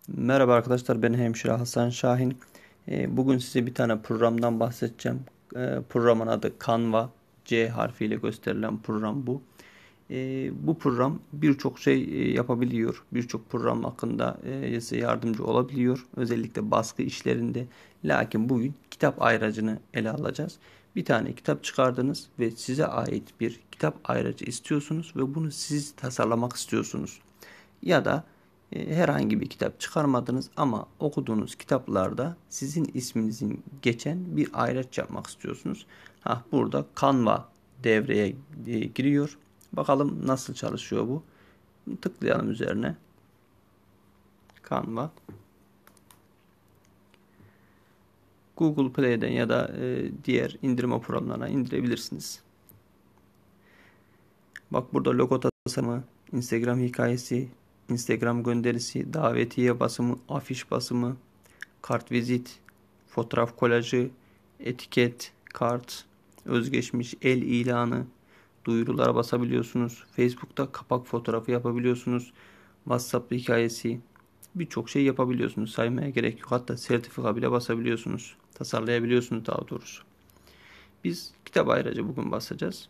Merhaba arkadaşlar, ben hemşire Hasan Şahin. Bugün size bir tane programdan bahsedeceğim. Programın adı Canva. C harfiyle gösterilen program bu. Bu program birçok şey yapabiliyor. Birçok program hakkında size yardımcı olabiliyor. Özellikle baskı işlerinde. Lakin bugün kitap ayracını ele alacağız. Bir tane kitap çıkardınız ve size ait bir kitap ayracı istiyorsunuz ve bunu siz tasarlamak istiyorsunuz. Ya da herhangi bir kitap çıkarmadınız ama okuduğunuz kitaplarda sizin isminizin geçen bir ayraç yapmak istiyorsunuz. Burada Canva devreye giriyor. Bakalım nasıl çalışıyor bu. Tıklayalım üzerine. Canva. Google Play'den ya da diğer indirme programlarına indirebilirsiniz. Bak, burada logo tasarımı, Instagram hikayesi, Instagram gönderisi, davetiye basımı, afiş basımı, kartvizit, fotoğraf kolajı, etiket, kart, özgeçmiş, el ilanı, duyurulara basabiliyorsunuz. Facebook'ta kapak fotoğrafı yapabiliyorsunuz. WhatsApp hikayesi, birçok şey yapabiliyorsunuz. Saymaya gerek yok. Hatta sertifika bile basabiliyorsunuz. Tasarlayabiliyorsunuz daha doğrusu. Biz kitap ayrıca bugün basacağız.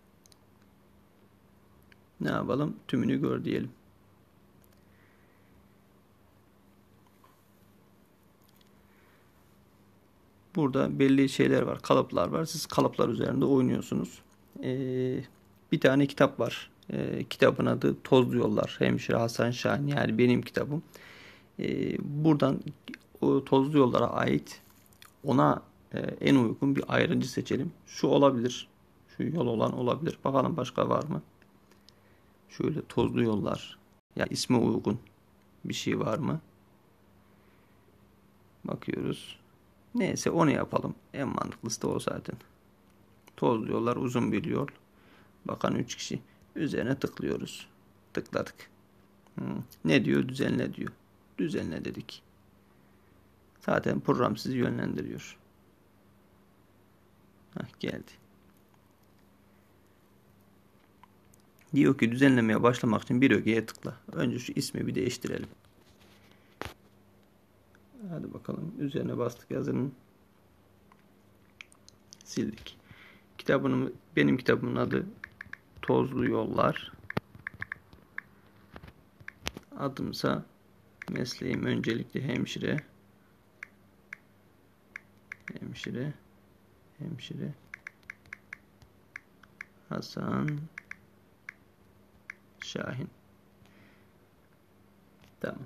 Ne yapalım? Tümünü gör diyelim. Burada belli şeyler var, kalıplar var. Siz kalıplar üzerinde oynuyorsunuz. Bir tane kitap var. Kitabın adı Tozlu Yollar. Hemşire Hasan Şahin, yani benim kitabım. Buradan o Tozlu Yollara ait ona en uygun bir ayrıcı seçelim. Şu olabilir. Şu yol olan olabilir. Bakalım başka var mı? Şöyle Tozlu Yollar. Ya isme uygun bir şey var mı? Bakıyoruz. Neyse, onu yapalım. En mantıklısı da o zaten. Tozlu yollar, uzun bir yol. Bakan 3 kişi. Üzerine tıklıyoruz. Tıkladık. Ne diyor? Düzenle diyor. Düzenle dedik. Zaten program sizi yönlendiriyor. Geldi. Diyor ki düzenlemeye başlamak için bir ögeye tıkla. Önce şu ismi bir değiştirelim. Hadi bakalım. Üzerine bastık yazının. Sildik. Benim kitabımın adı Tozlu Yollar. Adımsa mesleğim öncelikle hemşire. Hemşire Hasan Şahin. Tamam.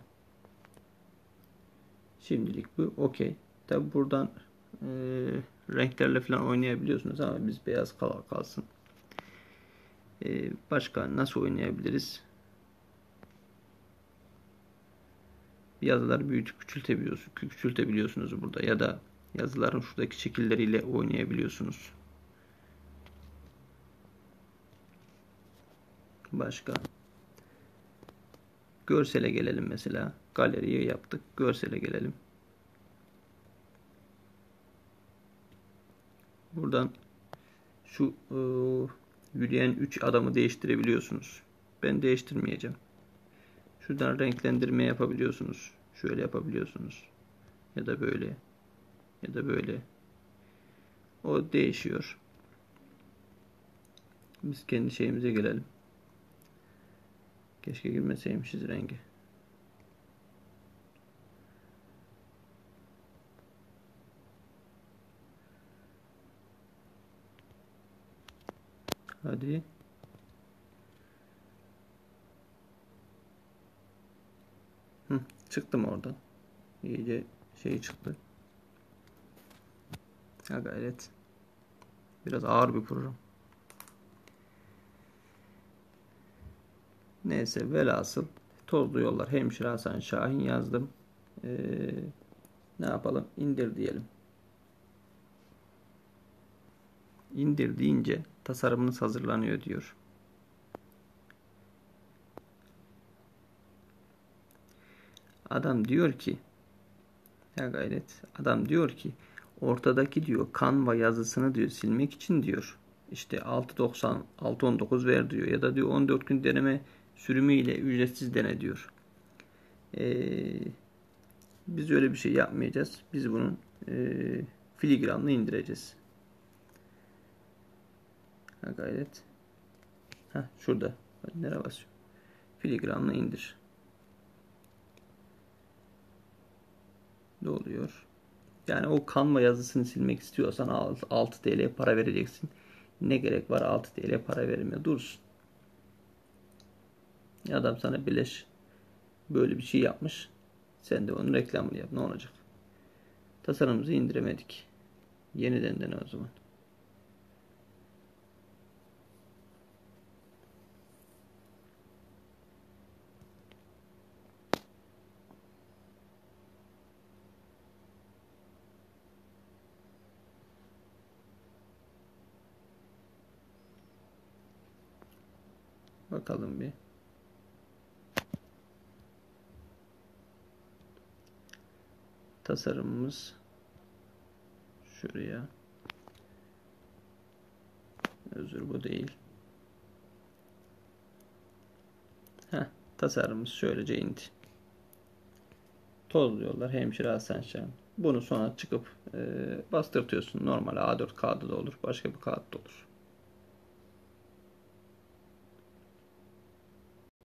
Şimdilik bu okey. Tabi buradan renklerle falan oynayabiliyorsunuz ama biz beyaz kalsın. Başka nasıl oynayabiliriz? Yazıları büyütüp küçültebiliyorsunuz burada, ya da yazıların şuradaki şekilleriyle oynayabiliyorsunuz. Başka görsele gelelim mesela. Galeriye yaptık. Görsele gelelim. Buradan şu yürüyen 3 adamı değiştirebiliyorsunuz. Ben değiştirmeyeceğim. Şuradan renklendirme yapabiliyorsunuz. Şöyle yapabiliyorsunuz. Ya da böyle. Ya da böyle. O değişiyor. Biz kendi şeyimize gelelim. Keşke girmeseymişiz rengi. Hadi. Çıktım oradan. İyice şey çıktı. Gayret. Biraz ağır bir program. Neyse, velhasıl Tozlu Yollar Hemşire Hasan Şahin yazdım. Ne yapalım? İndir diyelim. İndir deyince tasarımınız hazırlanıyor diyor. Adam diyor ki Adam diyor ki ortadaki diyor Canva yazısını diyor silmek için diyor işte 6.90 6.19 ver diyor, ya da diyor 14 gün deneme sürümü ile ücretsiz dene diyor. Biz öyle bir şey yapmayacağız. Biz bunun filigranını indireceğiz. Ha, gayret. Ha, şurada. Nereye basıyor? Filigranını indir. Ne oluyor? Yani o Canva yazısını silmek istiyorsan 6 TL para vereceksin. Ne gerek var 6 TL para vermeye, dursun. Adam sana beleş böyle bir şey yapmış. Sen de onun reklamını yap. Ne olacak? Tasarımımızı indiremedik. Yeniden dene o zaman. Bakalım bir. Tasarımımız şuraya. Özür, bu değil. Heh, tasarımımız şöylece indi. Tozluyorlar hemşire Hasan Şahin. Bunu sonra çıkıp bastırtıyorsun. Normal A4 kağıdı da olur. Başka bir kağıt da olur.